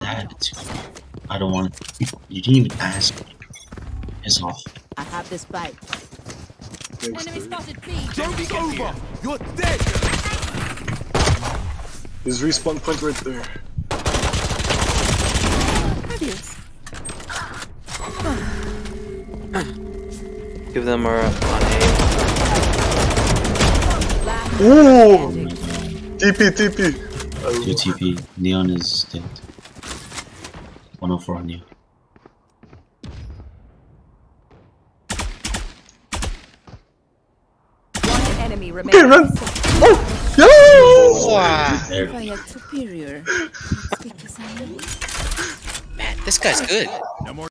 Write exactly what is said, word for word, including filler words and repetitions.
attitude. I don't want it. You didn't even ask me. It's off. I have this bite. Enemy spotted B. Joke's over! You're dead! His respawn point right there. Fabulous. Give them our on A. Ooh! T P, T P. Two T P. Neon is dead. one oh four on you. One enemy remains. Okay, run! Oh! Yo! Wow. There. Superior. Man, this guy's good. No more